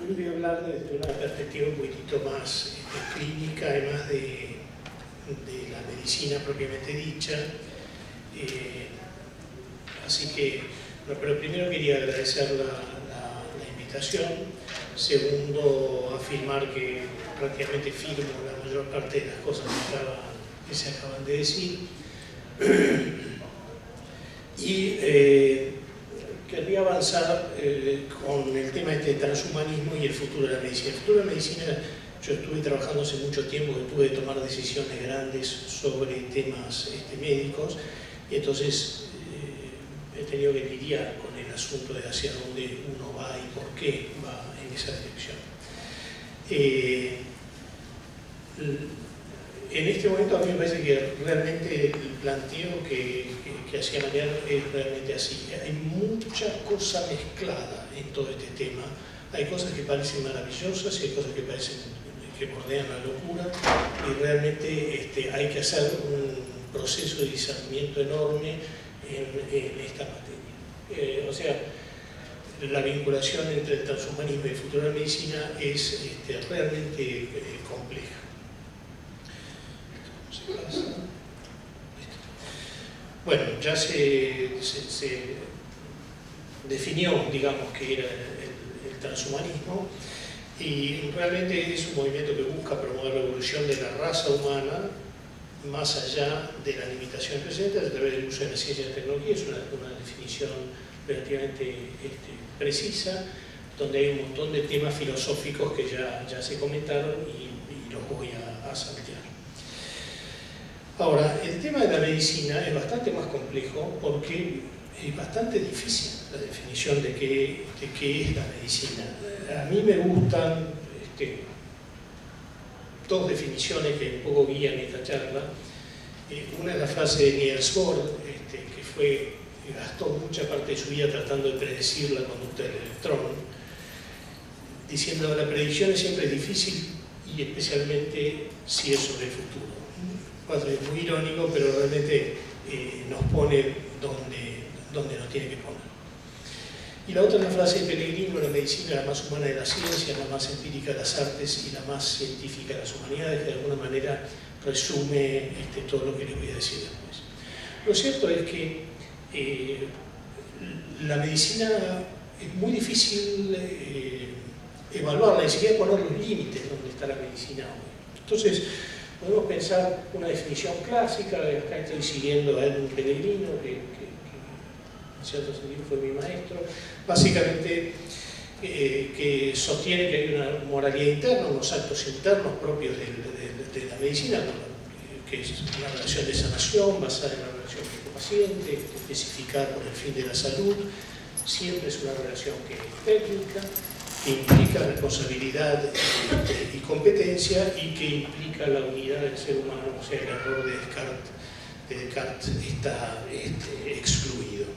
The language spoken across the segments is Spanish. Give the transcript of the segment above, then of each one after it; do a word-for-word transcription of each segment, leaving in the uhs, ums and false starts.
hoy voy a hablar desde una perspectiva un poquitito más este, clínica, además de, de la medicina propiamente dicha. Eh, así que, no, pero primero quería agradecer la, la, la invitación. Segundo, afirmar que prácticamente firmo la mayor parte de las cosas que, acaba, que se acaban de decir. Y eh, querría avanzar eh, con el tema este de transhumanismo y el futuro de la medicina. El futuro de la medicina, yo estuve trabajando hace mucho tiempo que tuve que tomar decisiones grandes sobre temas este, médicos, y entonces eh, he tenido que lidiar con el asunto de hacia dónde uno va y por qué va en esa dirección. Eh, En este momento a mí me parece que realmente el planteo que, que, que hacía Mariano es realmente así. Hay mucha cosa mezclada en todo este tema. Hay cosas que parecen maravillosas y hay cosas que parecen que bordean la locura, y realmente este, hay que hacer un proceso de discernimiento enorme en, en esta materia. Eh, o sea, la vinculación entre el transhumanismo y el futuro de la medicina es este, realmente eh, compleja. Bueno, ya se, se, se definió, digamos, que era el, el transhumanismo, y realmente es un movimiento que busca promover la evolución de la raza humana más allá de las limitaciones presentes a través del uso de la ciencia y la tecnología. Es una, una definición relativamente este, precisa, donde hay un montón de temas filosóficos que ya, ya se comentaron y, y los voy a, a saltear. Ahora, el tema de la medicina es bastante más complejo porque es bastante difícil la definición de qué, de qué es la medicina. A mí me gustan este, dos definiciones que un poco guían esta charla. Eh, una es la frase de Niels Bohr, este, que fue, gastó mucha parte de su vida tratando de predecir la conducta del electrón, diciendo que la predicción es siempre difícil y especialmente si es sobre el futuro. Es muy irónico, pero realmente eh, nos pone donde, donde nos tiene que poner. Y la otra es la frase de Pellegrino: la medicina es la más humana de la ciencia, la más empírica de las artes y la más científica de las humanidades, que de alguna manera resume este, todo lo que les voy a decir después. Lo cierto es que eh, la medicina es muy difícil eh, evaluarla, ni siquiera poner los límites donde está la medicina hoy. Entonces, podemos pensar una definición clásica. Acá estoy siguiendo a Edmund Pellegrino, que, que, que en cierto sentido fue mi maestro, básicamente eh, que sostiene que hay una moralidad interna, unos actos internos propios de, de, de la medicina, que es una relación de sanación basada en la relación médico-paciente, especificada por el fin de la salud. Siempre es una relación que es técnica, que implica responsabilidad y competencia y que implica la unidad del ser humano. O sea, el error de Descartes, de Descartes está este, excluido.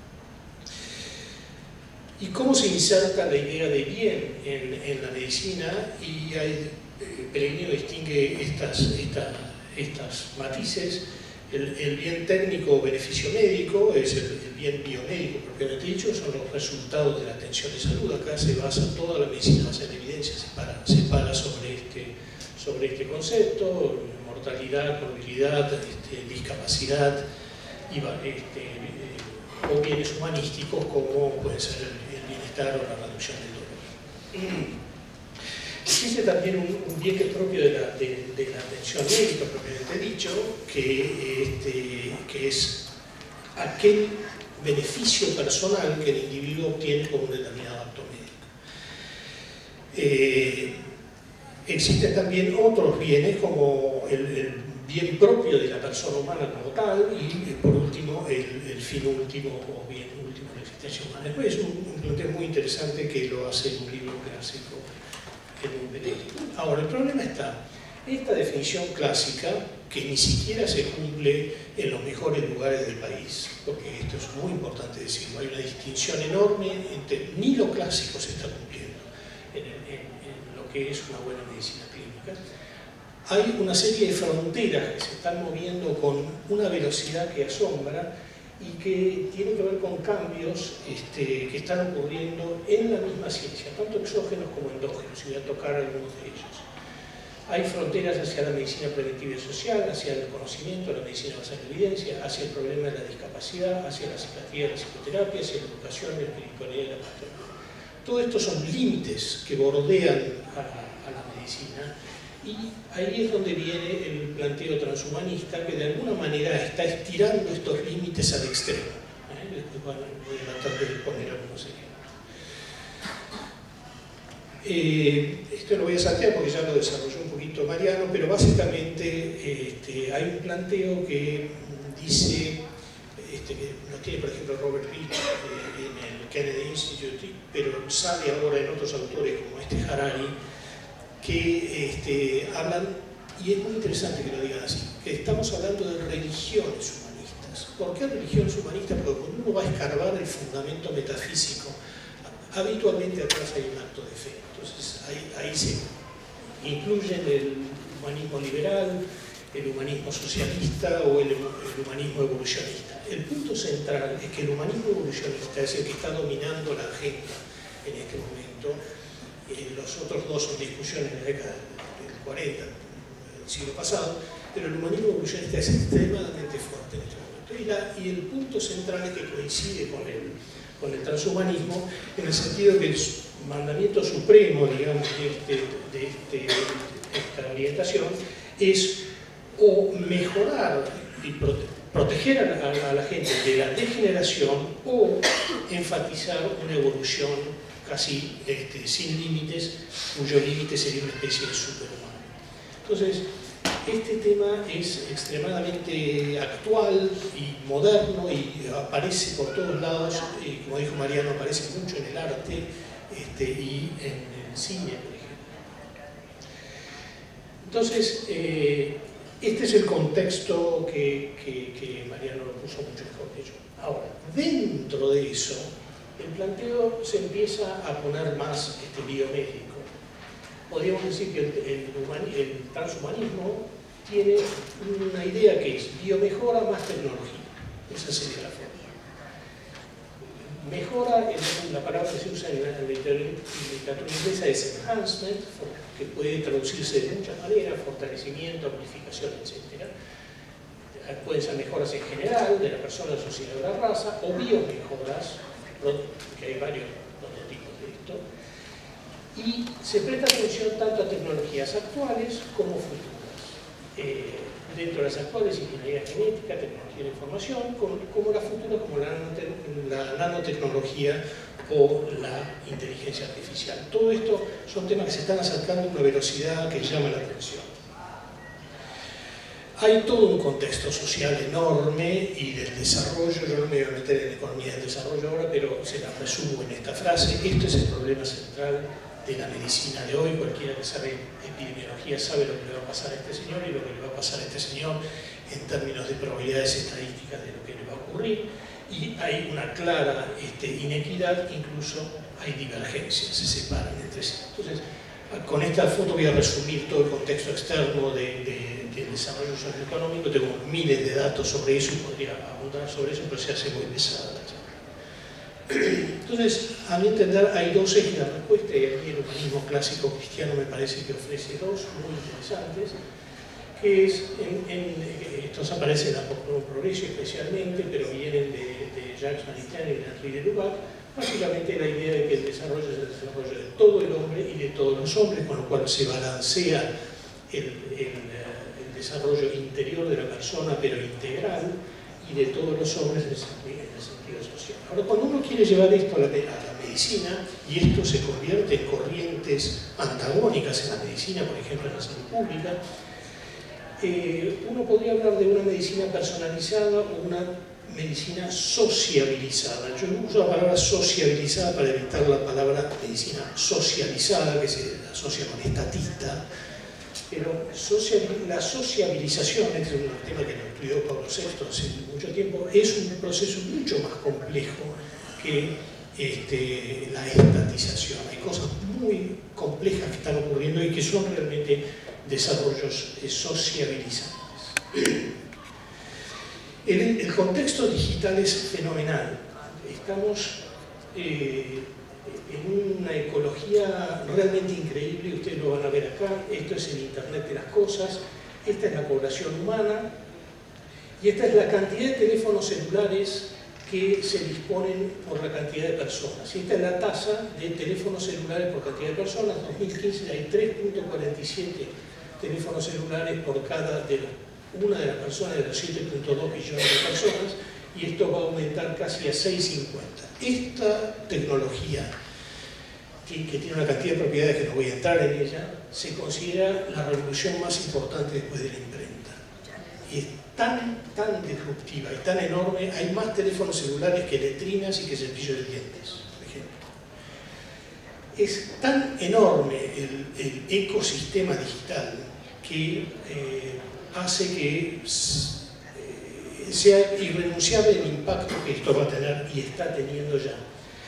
¿Y cómo se inserta la idea de bien en, en la medicina? Y hay, eh, Pellegrino distingue estas, estas, estas matices. El, el bien técnico o beneficio médico es el, el bien biomédico propiamente dicho, son los resultados de la atención de salud. Acá se basa toda la medicina, basa en evidencia, se para, se para sobre, este, sobre este concepto: mortalidad, morbilidad, este, discapacidad, y, este, eh, o bienes humanísticos como puede ser el, el bienestar o la reducción del dolor. Existe también un, un bien que es propio de la, de, de la atención médica propiamente dicho, que, este, que es aquel beneficio personal que el individuo obtiene con un determinado acto médico. Eh, existen también otros bienes, como el, el bien propio de la persona humana como tal, y por último el, el fin último o bien último de la existencia humana. Después es un, un planteo muy interesante que lo hace en un libro clásico. Ahora, el problema está en esta definición clásica, que ni siquiera se cumple en los mejores lugares del país, porque esto es muy importante decirlo. Hay una distinción enorme entre, ni lo clásico se está cumpliendo en, en, en lo que es una buena medicina clínica. Hay una serie de fronteras que se están moviendo con una velocidad que asombra, y que tiene que ver con cambios este, que están ocurriendo en la misma ciencia, tanto exógenos como endógenos, y voy a tocar algunos de ellos. Hay fronteras hacia la medicina preventiva y social, hacia el conocimiento, la medicina basada en evidencia, hacia el problema de la discapacidad, hacia la psiquiatría, la psicoterapia, hacia la educación, la espiritualidad y la pastoral. Todo esto son límites que bordean a, a la medicina, y ahí es donde viene el planteo transhumanista, que de alguna manera está estirando estos límites al extremo. ¿Eh? Después bueno, voy a tratar de poner algunos ejemplos. Eh, esto lo voy a saltear porque ya lo desarrolló un poquito Mariano, pero básicamente este, hay un planteo que dice, este, que lo tiene por ejemplo Robert Reich eh, en el Kennedy Institute, pero sale ahora en otros autores como este Harari, que este, hablan, y es muy interesante que lo digan así, que estamos hablando de religiones humanistas. ¿Por qué religiones humanistas? Porque cuando uno va a escarbar el fundamento metafísico, habitualmente atrás hay un acto de fe. Entonces ahí, ahí se incluyen el humanismo liberal, el humanismo socialista o el, el humanismo evolucionista. El punto central es que el humanismo evolucionista es el que está dominando la agenda en este momento. Eh, los otros dos son discusiones en la década del cuarenta, del siglo pasado, pero el humanismo evolucionista es extremadamente fuerte en este momento. Y, la, y el punto central es que coincide con el, con el transhumanismo, en el sentido de que el mandamiento supremo, digamos, de, este, de, este, de esta orientación es o mejorar y prote proteger a la, a la gente de la degeneración, o enfatizar una evolución casi este, sin límites, cuyo límite sería una especie de superhumano. Entonces, este tema es extremadamente actual y moderno y aparece por todos lados, y como dijo Mariano, aparece mucho en el arte este, y en el cine, por ejemplo. Entonces, eh, este es el contexto que, que, que Mariano lo puso mucho mejor que yo. Ahora, dentro de eso, el planteo se empieza a poner más este, biomédico. Podríamos decir que el, el, el transhumanismo tiene una idea que es biomejora más tecnología. Esa sería la forma. Mejora, la palabra que se usa en la literatura inglesa es enhancement, que puede traducirse de muchas maneras: fortalecimiento, amplificación, etcétera. Pueden ser mejoras en general de la persona, de la sociedad o de la raza, o biomejoras, que hay varios prototipos de esto, y se presta atención tanto a tecnologías actuales como futuras. Eh, dentro de las actuales, ingeniería genética, tecnología de la información, como, como la futura, como la, la nanotecnología o la inteligencia artificial. Todo esto son temas que se están acercando a una velocidad que llama la atención. Hay todo un contexto social enorme y del desarrollo. Yo no me voy a meter en economía del desarrollo ahora, pero se la resumo en esta frase. Esto es el problema central de la medicina de hoy. Cualquiera que sabe epidemiología sabe lo que le va a pasar a este señor y lo que le va a pasar a este señor en términos de probabilidades estadísticas de lo que le va a ocurrir. Y hay una clara este, inequidad, incluso hay divergencias, se separan entre sí. Entonces, con esta foto voy a resumir todo el contexto externo de, de el desarrollo socioeconómico. Tengo miles de datos sobre eso y podría abundar sobre eso, pero se hace muy pesada la charla. Entonces, a mi entender, hay dos ejes de respuesta, y aquí el humanismo clásico cristiano me parece que ofrece dos muy interesantes, que es, en, en, estos aparecen en la Progreso especialmente, pero vienen de, de Jacques Maritain y de Henri de Lubac. Básicamente la idea de que el desarrollo es el desarrollo de todo el hombre y de todos los hombres, con lo cual se balancea el, el desarrollo interior de la persona, pero integral, y de todos los hombres en el sentido, en el sentido social. Ahora, cuando uno quiere llevar esto a la, a la medicina, y esto se convierte en corrientes antagónicas en la medicina, por ejemplo en la salud pública, eh, uno podría hablar de una medicina personalizada o una medicina sociabilizada. Yo uso la palabra sociabilizada para evitar la palabra medicina socializada, que se asocia con estatista. Pero la sociabilización, este es un tema que lo estudió Pablo sexto hace mucho tiempo, es un proceso mucho más complejo que este, la estatización. Hay cosas muy complejas que están ocurriendo y que son realmente desarrollos sociabilizantes. El, el contexto digital es fenomenal. Estamos eh, en una ecología realmente increíble, ustedes lo van a ver acá. Esto es el Internet de las cosas, esta es la población humana y esta es la cantidad de teléfonos celulares que se disponen por la cantidad de personas. Y esta es la tasa de teléfonos celulares por cantidad de personas. En dos mil quince hay tres punto cuarenta y siete teléfonos celulares por cada de los, una de las personas de los siete punto dos billones de personas, y esto va a aumentar casi a seis punto cincuenta. Esta tecnología, que tiene una cantidad de propiedades que no voy a entrar en ella, se considera la revolución más importante después de la imprenta. Y es tan, tan disruptiva y tan enorme, hay más teléfonos celulares que letrinas y que cepillos de dientes, por ejemplo. Es tan enorme el, el ecosistema digital que eh, hace que eh, sea irrenunciable el impacto que esto va a tener y está teniendo ya.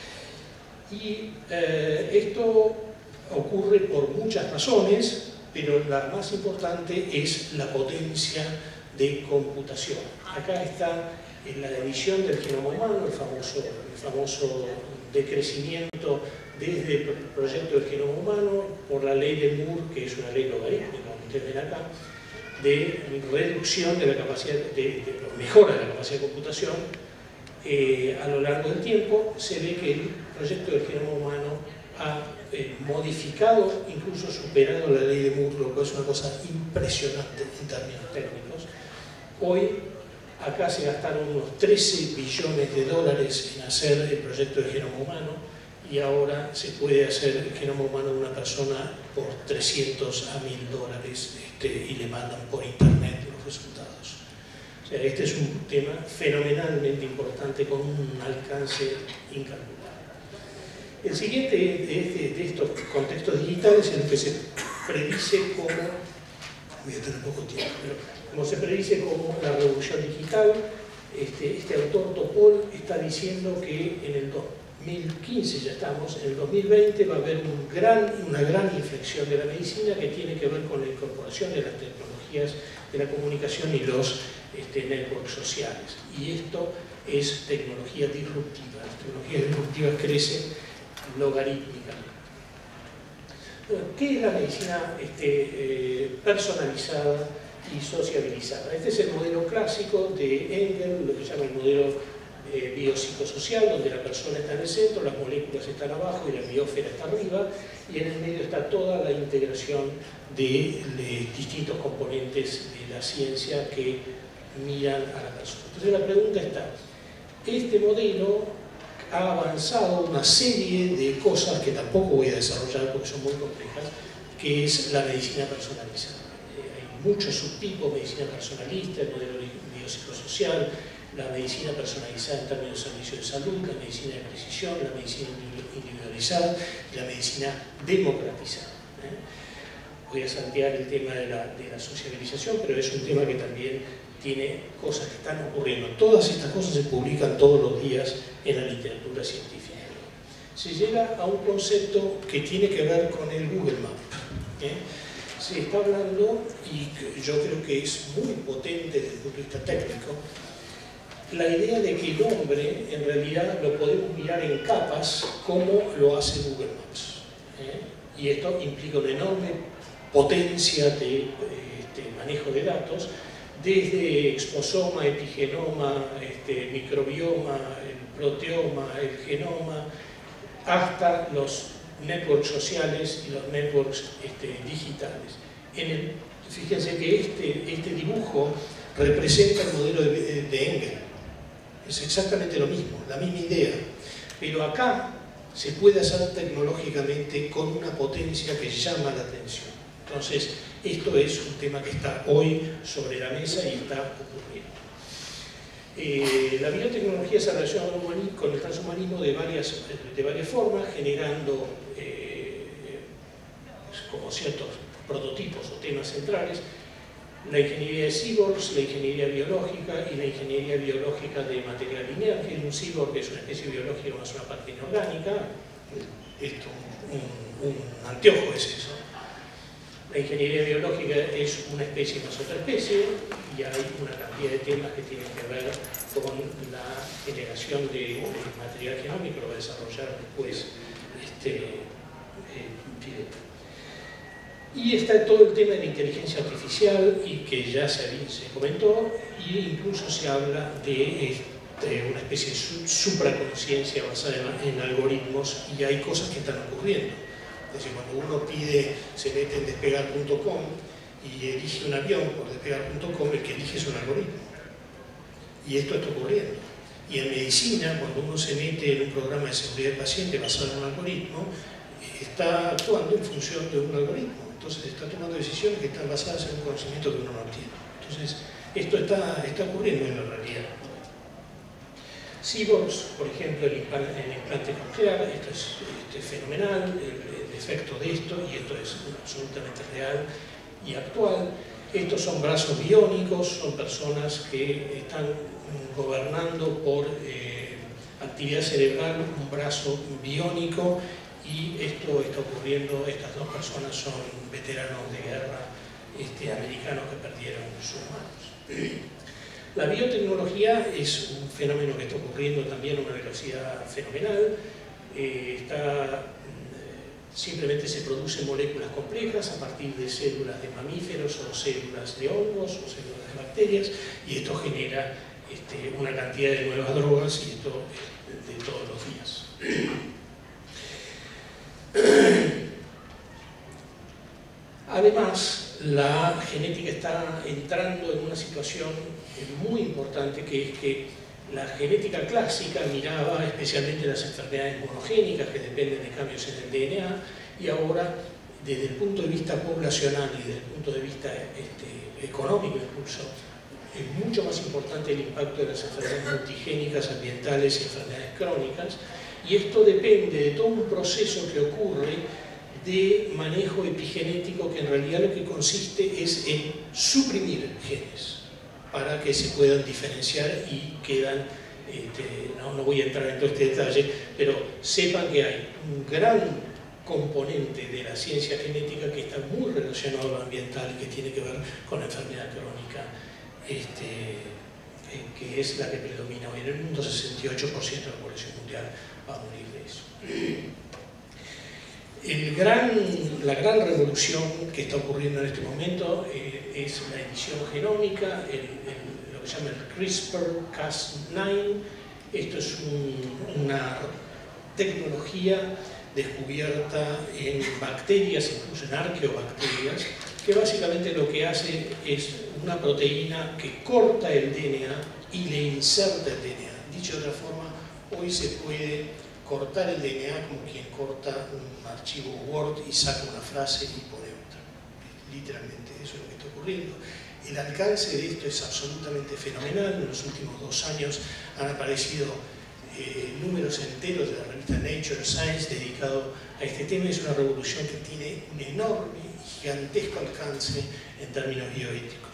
Y eh, esto ocurre por muchas razones, pero la más importante es la potencia de computación. Acá está en la edición del genoma humano, el famoso, el famoso decrecimiento desde el proyecto del genoma humano por la ley de Moore, que es una ley logarítmica, como ustedes ven acá, de reducción de la capacidad, de, de mejora de la capacidad de computación. Eh, a lo largo del tiempo se ve que el proyecto del genoma humano ha eh, modificado, incluso superado la ley de Moore, lo cual es una cosa impresionante en términos técnicos. Hoy acá se gastaron unos trece billones de dólares en hacer el proyecto del genoma humano, y ahora se puede hacer el genoma humano de una persona por trescientos a mil dólares este, y le mandan por internet los resultados. O sea, este es un tema fenomenalmente importante con un alcance incalculable. El siguiente de, este, de estos contextos digitales es el que se predice como, voy a tener poco tiempo, pero como se predice como la revolución digital. Este, este autor Topol está diciendo que en el dos mil quince, ya estamos, en el dos mil veinte va a haber un gran, una gran inflexión de la medicina que tiene que ver con la incorporación de las tecnologías de la comunicación y los este, networks sociales. Y esto es tecnología disruptiva. Las tecnologías disruptivas crecen logarítmicamente. ¿Qué es la medicina este, eh, personalizada y sociabilizada? Este es el modelo clásico de Engel, lo que se llama el modelo eh, biopsicosocial, donde la persona está en el centro, las moléculas están abajo y la biosfera está arriba, y en el medio está toda la integración de, de distintos componentes de la ciencia que miran a la persona. Entonces la pregunta está, este modelo ha avanzado una serie de cosas que tampoco voy a desarrollar porque son muy complejas, que es la medicina personalizada. Eh, hay muchos subtipos: medicina personalista, el modelo biopsicosocial, la medicina personalizada en términos de servicio de salud, la medicina de precisión, la medicina individualizada y la medicina democratizada. ¿eh? Voy a saltear el tema de la, de la sociabilización, pero es un tema que también tiene cosas que están ocurriendo. Todas estas cosas se publican todos los días en la literatura científica. Se llega a un concepto que tiene que ver con el Google Map. ¿eh? Se está hablando, y yo creo que es muy potente desde el punto de vista técnico, la idea de que el hombre en realidad lo podemos mirar en capas como lo hace Google Maps. ¿eh? Y esto implica una enorme potencia de este, manejo de datos, desde exposoma, epigenoma, este, microbioma, el proteoma, el genoma, hasta los networks sociales y los networks este, digitales. En el, fíjense que este, este dibujo representa el modelo de, de Engel. Es exactamente lo mismo, la misma idea. Pero acá se puede hacer tecnológicamente con una potencia que llama la atención. Entonces, esto es un tema que está hoy sobre la mesa y está ocurriendo. Eh, la biotecnología se relaciona con el transhumanismo de varias, de varias formas, generando eh, como ciertos prototipos o temas centrales. La ingeniería de cyborgs, la ingeniería biológica y la ingeniería biológica de material lineal, que es un cyborg, que es una especie biológica más una parte inorgánica. Esto, un, un anteojo es eso. La ingeniería biológica es una especie más otra especie y hay una cantidad de temas que tienen que ver con la generación de, de material genómico, lo va a desarrollar después este, eh, Fidel. Y está todo el tema de la inteligencia artificial, y que ya se, se comentó, e incluso se habla de este, una especie de supraconciencia basada en, en algoritmos, y hay cosas que están ocurriendo. Es decir, cuando uno pide, se mete en despegar punto com y elige un avión por despegar punto com, el que elige es un algoritmo. Y esto está ocurriendo. Y en medicina, cuando uno se mete en un programa de seguridad del paciente basado en un algoritmo, está actuando en función de un algoritmo. Entonces está tomando decisiones que están basadas en un conocimiento que uno no tiene. Entonces, esto está, está ocurriendo en la realidad. Cyborgs, por ejemplo, el implante coclear, esto es, esto es fenomenal, el, el efecto de esto, y esto es absolutamente real y actual. Estos son brazos biónicos, son personas que están gobernando por eh, actividad cerebral un brazo biónico, y esto está ocurriendo. Estas dos personas son veteranos de guerra este, americanos que perdieron sus manos. La biotecnología es un fenómeno que está ocurriendo también a una velocidad fenomenal. Eh, está, simplemente se producen moléculas complejas a partir de células de mamíferos o células de hongos o células de bacterias, y esto genera este, una cantidad de nuevas drogas, y esto es de todos los días. Además, la genética está entrando en una situación muy importante, que es que la genética clásica miraba especialmente las enfermedades monogénicas que dependen de cambios en el D N A, y ahora, desde el punto de vista poblacional y desde el punto de vista este, económico incluso, es mucho más importante el impacto de las enfermedades multigénicas, ambientales y enfermedades crónicas, y esto depende de todo un proceso que ocurre de manejo epigenético, que en realidad lo que consiste es en suprimir genes para que se puedan diferenciar y quedan, este, no, no voy a entrar en todo este detalle, pero sepan que hay un gran componente de la ciencia genética que está muy relacionado a lo ambiental y que tiene que ver con la enfermedad crónica, este, que es la que predomina hoy en el mundo. Sesenta y ocho por ciento de la población mundial va a morir de eso. El gran, la gran revolución que está ocurriendo en este momento eh, es la edición genómica, el, el, lo que se llama el CRISPR Cas nueve. Esto es un, una tecnología descubierta en bacterias, incluso en arqueobacterias, que básicamente lo que hace es una proteína que corta el D N A y le inserta el D N A. Dicho de otra forma, hoy se puede cortar el D N A como quien corta un archivo Word y saca una frase y pone otra. Literalmente eso es lo que está ocurriendo. El alcance de esto es absolutamente fenomenal. En los últimos dos años han aparecido eh, números enteros de la revista Nature Science dedicado a este tema. Es una revolución que tiene un enorme y gigantesco alcance en términos bioéticos.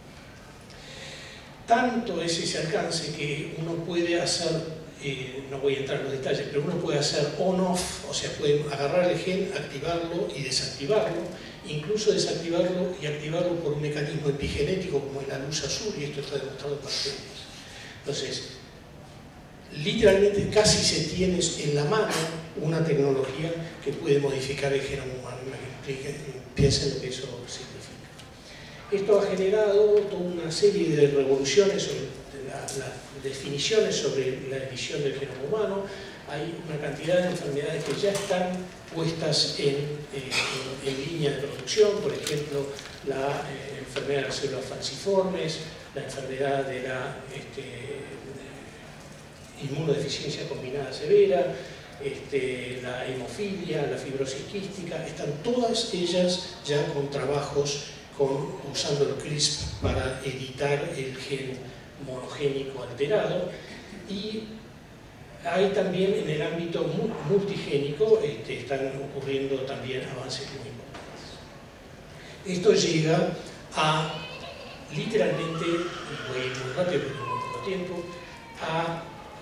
Tanto es ese alcance que uno puede hacer, Eh, no voy a entrar en los detalles, pero uno puede hacer on-off, o sea, puede agarrar el gen, activarlo y desactivarlo, incluso desactivarlo y activarlo por un mecanismo epigenético como es la luz azul, y esto está demostrado en bacterias. Entonces, literalmente casi se tiene en la mano una tecnología que puede modificar el genoma humano. Piensen lo que eso significa. Esto ha generado toda una serie de revoluciones sobre las la definiciones sobre la edición del genoma humano. Hay una cantidad de enfermedades que ya están puestas en, eh, en, en línea de producción, por ejemplo, la eh, enfermedad de las células falciformes, la enfermedad de la este, inmunodeficiencia combinada severa, este, la hemofilia, la fibrosis quística. Están todas ellas ya con trabajos con, usando el CRISPR para editar el gen monogénico alterado, y hay también en el ámbito multigénico este, están ocurriendo también avances muy importantes. Esto llega a, literalmente, voy a ir muy rápido porque no tengo tiempo, a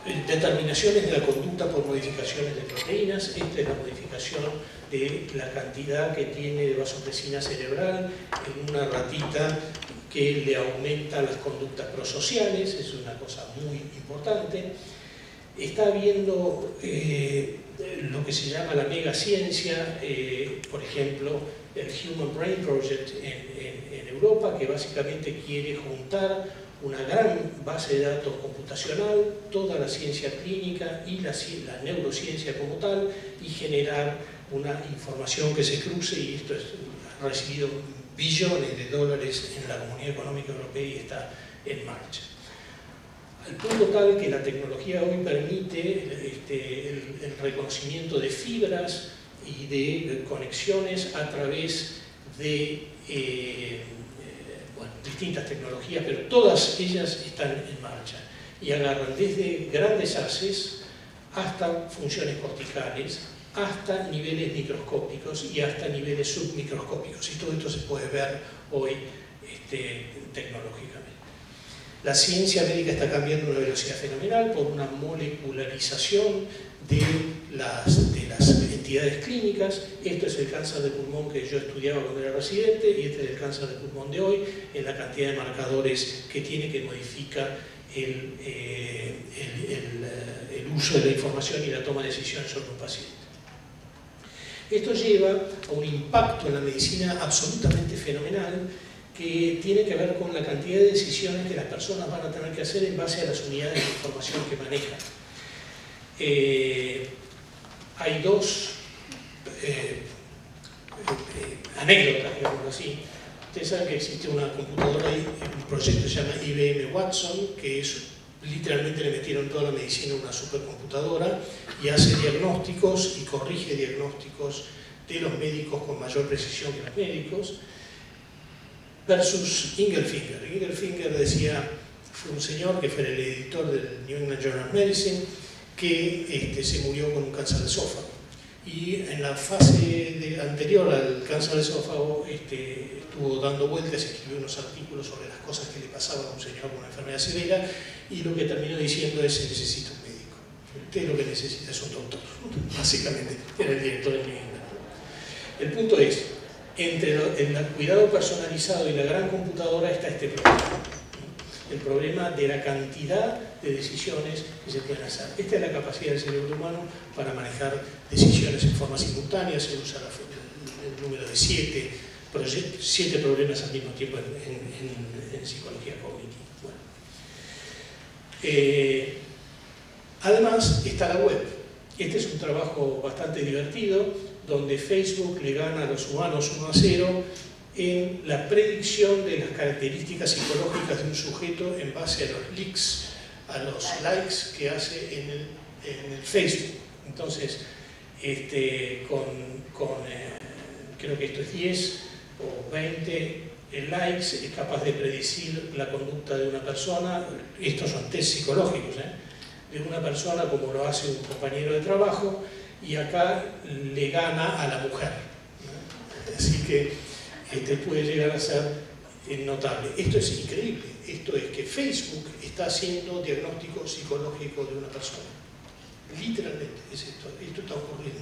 determinaciones de la conducta por modificaciones de proteínas. Esta es la modificación de la cantidad que tiene de vasopresina cerebral en una ratita que le aumenta las conductas prosociales, es una cosa muy importante. Está habiendo eh, lo que se llama la megaciencia, eh, por ejemplo, el Human Brain Project en, en, en Europa, que básicamente quiere juntar una gran base de datos computacional, toda la ciencia clínica y la, la neurociencia como tal, y generar una información que se cruce, y esto es, ha recibido billones de dólares en la Comunidad Económica Europea y está en marcha. Al punto tal que la tecnología hoy permite este, el, el reconocimiento de fibras y de conexiones a través de eh, bueno, distintas tecnologías, pero todas ellas están en marcha y agarran desde grandes haces hasta funciones corticales, hasta niveles microscópicos y hasta niveles submicroscópicos, y todo esto se puede ver hoy este, tecnológicamente. La ciencia médica está cambiando a una velocidad fenomenal por una molecularización de las, de las entidades clínicas. Esto es el cáncer de pulmón que yo estudiaba cuando era residente, y este es el cáncer de pulmón de hoy, en la cantidad de marcadores que tiene, que modifica el, eh, el, el, el uso de la información y la toma de decisiones sobre un paciente. Esto lleva a un impacto en la medicina absolutamente fenomenal, que tiene que ver con la cantidad de decisiones que las personas van a tener que hacer en base a las unidades de información que manejan. Eh, hay dos eh, eh, anécdotas, digamos así. Ustedes saben que existe una computadora, un proyecto que se llama I B M Watson, que es, literalmente le metieron toda la medicina a una supercomputadora y hace diagnósticos y corrige diagnósticos de los médicos con mayor precisión que los médicos, versus Ingelfinger. Ingelfinger decía, fue un señor que fue el editor del New England Journal of Medicine, que este, se murió con un cáncer de esófago. Y en la fase de, anterior al cáncer de esófago este, estuvo dando vueltas, escribió unos artículos sobre las cosas que le pasaban a un señor con una enfermedad severa, y lo que terminó diciendo es: se necesita un médico. Usted lo que necesita es un doctor. Básicamente, era el director del New England. El punto es, entre el cuidado personalizado y la gran computadora está este problema. El problema de la cantidad de decisiones que se pueden hacer. Esta es la capacidad del cerebro humano para manejar decisiones en forma simultánea. Se usa el, el número de siete, siete problemas al mismo tiempo en, en, en, en psicología cognitiva. Bueno. Eh, además está la web. Este es un trabajo bastante divertido, donde Facebook le gana a los humanos uno a cero en la predicción de las características psicológicas de un sujeto en base a los leaks, a los likes que hace en el, en el Facebook. Entonces, este, con, con eh, creo que esto es diez o veinte likes, es capaz de predecir la conducta de una persona. Estos son test psicológicos, ¿eh? de una persona, como lo hace un compañero de trabajo, y acá le gana a la mujer, ¿no? Así que este puede llegar a ser notable. Esto es increíble. Esto es que Facebook está haciendo diagnóstico psicológico de una persona. Literalmente es esto. Esto está ocurriendo.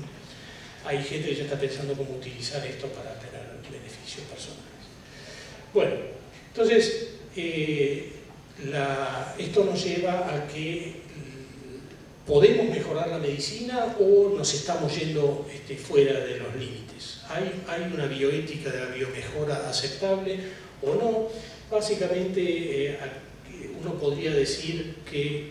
Hay gente que ya está pensando cómo utilizar esto para tener beneficios personales. Bueno, entonces eh, la, esto nos lleva a que ¿podemos mejorar la medicina o nos estamos yendo este, fuera de los límites? ¿Hay, ¿Hay una bioética de la biomejora aceptable o no? Básicamente, eh, uno podría decir que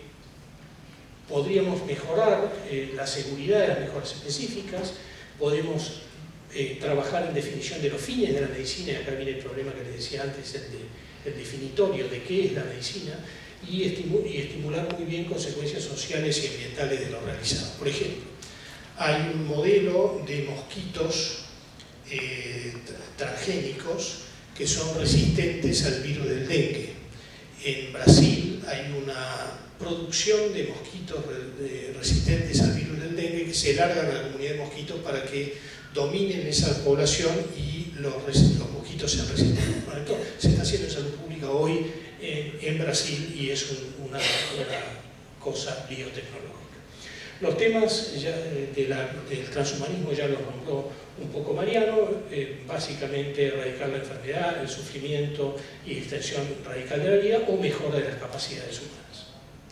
podríamos mejorar eh, la seguridad de las mejoras específicas, podemos eh, trabajar en definición de los fines de la medicina, y acá viene el problema que les decía antes, el, de, el definitorio de qué es la medicina, y estimular muy bien consecuencias sociales y ambientales de lo realizado. Por ejemplo, hay un modelo de mosquitos eh, transgénicos que son resistentes al virus del dengue. En Brasil hay una producción de mosquitos resistentes al virus del dengue que se largan a la comunidad de mosquitos para que dominen esa población y los, los mosquitos sean resistentes. Bueno, esto se está haciendo en salud pública hoy En, en Brasil, y es un, una, una cosa biotecnológica. Los temas ya de la, del transhumanismo ya los nombró un poco Mariano, eh, básicamente erradicar la enfermedad, el sufrimiento y extensión radical de la vida o mejora de las capacidades humanas.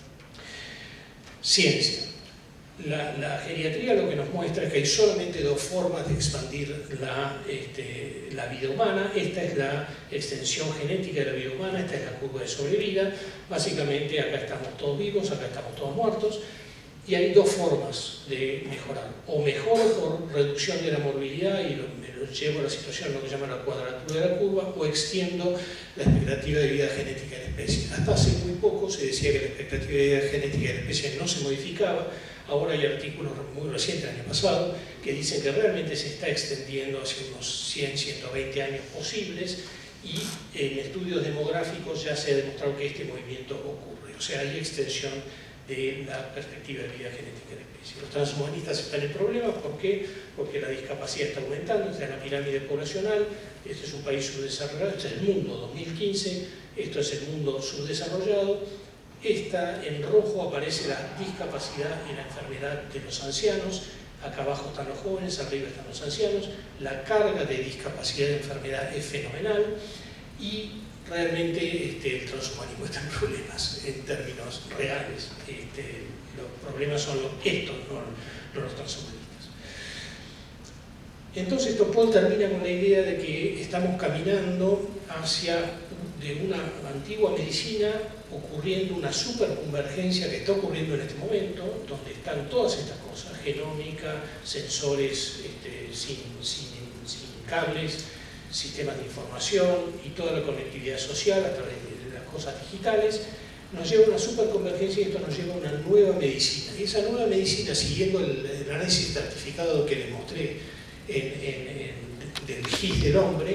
Ciencia. La, la geriatría lo que nos muestra es que hay solamente dos formas de expandir la, este, la vida humana. Esta es la extensión genética de la vida humana, esta es la curva de sobrevida. Básicamente acá estamos todos vivos, acá estamos todos muertos. Y hay dos formas de mejorar. O mejoro por reducción de la morbilidad y lo, me lo llevo a la situación, lo que llama la cuadratura de la curva, o extiendo la expectativa de vida genética de la especie. Hasta hace muy poco se decía que la expectativa de vida genética de la especie no se modificaba. Ahora hay artículos muy recientes, el año pasado, que dicen que realmente se está extendiendo hacia unos cien, ciento veinte años posibles, y en estudios demográficos ya se ha demostrado que este movimiento ocurre. O sea, hay extensión de la perspectiva de vida genética de la especie. Los transhumanistas están en problemas, ¿por qué? Porque la discapacidad está aumentando, está en la pirámide poblacional. Este es un país subdesarrollado, este es el mundo dos mil quince, esto es el mundo subdesarrollado. Esta, en rojo aparece la discapacidad y la enfermedad de los ancianos, acá abajo están los jóvenes, arriba están los ancianos. La carga de discapacidad y enfermedad es fenomenal, y realmente este, el transhumanismo está en problemas en términos reales. Este, los problemas son los, estos, no, no los transhumanistas. Entonces Topol termina con la idea de que estamos caminando hacia de una antigua medicina ocurriendo una superconvergencia que está ocurriendo en este momento, donde están todas estas cosas, genómica, sensores este, sin, sin, sin cables, sistemas de información y toda la conectividad social a través de las cosas digitales, nos lleva a una superconvergencia, y esto nos lleva a una nueva medicina. Y esa nueva medicina, siguiendo el, el análisis estratificado que les mostré en, en, en, del G I S del hombre,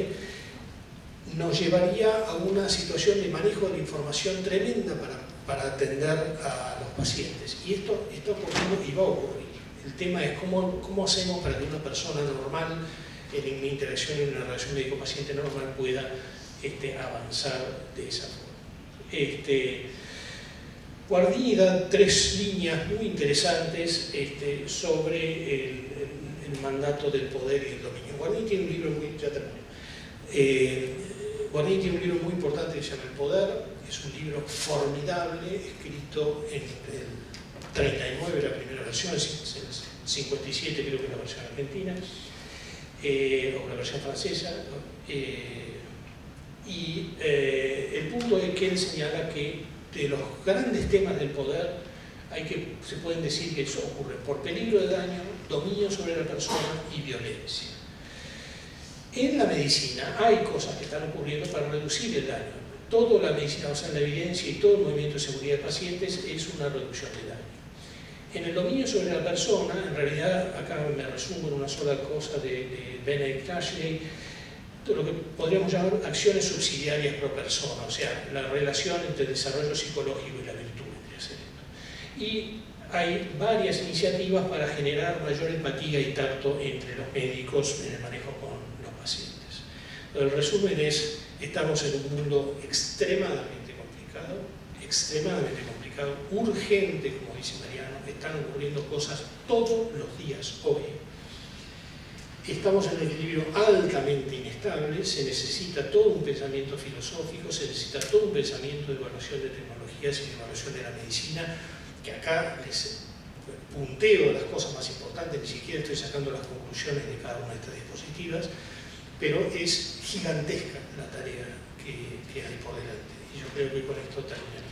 nos llevaría a una situación de manejo de la información tremenda para, para atender a los pacientes. Y esto está ocurriendo y va a ocurrir. El tema es cómo, cómo hacemos para que una persona normal, en una interacción, en una relación médico-paciente normal, pueda este, avanzar de esa forma. Este, Guardini da tres líneas muy interesantes este, sobre el, el, el mandato del poder y el dominio. Guardini tiene un libro muy... ya termino. Eh, Guardini tiene un libro muy importante que se llama El Poder. Es un libro formidable, escrito en el treinta y nueve, la primera versión, en el cincuenta y siete creo que es la versión argentina. Eh, o la versión francesa, ¿no? eh, y eh, el punto es que él señala que de los grandes temas del poder hay que, se pueden decir que eso ocurre por peligro de daño, dominio sobre la persona y violencia. En la medicina hay cosas que están ocurriendo para reducir el daño. Toda la medicina basada en la evidencia y todo el movimiento de seguridad de pacientes es una reducción de daño. En el dominio sobre la persona, en realidad, acá me resumo en una sola cosa de, de Benedict Ashley, lo que podríamos llamar acciones subsidiarias pro persona, o sea, la relación entre el desarrollo psicológico y la virtud vendría a ser esto. Y hay varias iniciativas para generar mayor empatía y tacto entre los médicos en el manejo con los pacientes. El resumen es, estamos en un mundo extremadamente complicado, extremadamente complicado, urgente, como dice Mariano, están ocurriendo cosas todos los días hoy. Estamos en un equilibrio altamente inestable, se necesita todo un pensamiento filosófico, se necesita todo un pensamiento de evaluación de tecnologías y de evaluación de la medicina, que acá les punteo las cosas más importantes, ni siquiera estoy sacando las conclusiones de cada una de estas diapositivas, pero es gigantesca la tarea que, que hay por delante. Y yo creo que con esto terminaré.